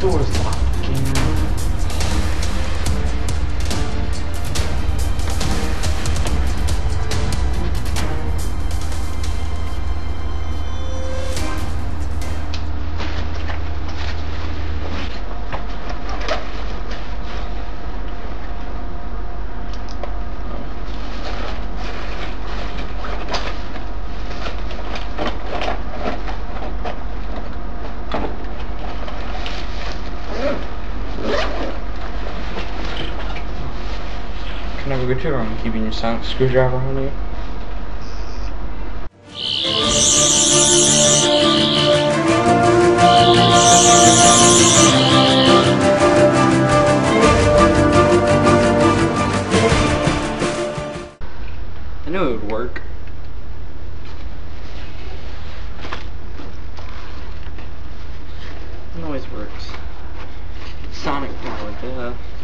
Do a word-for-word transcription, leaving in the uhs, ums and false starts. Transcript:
Door's locked again. Can I have a good tour? I'm keeping your sonic screwdriver on you. I knew it would work. It always works. Sonic powered, duh.